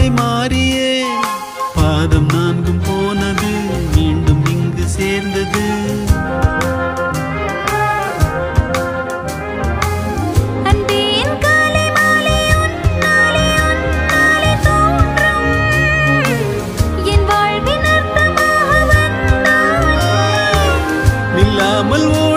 மாறியே பாதம் நான்கும் போனது மீண்டும் இங்கு சேர்ந்தது நில்லாமல்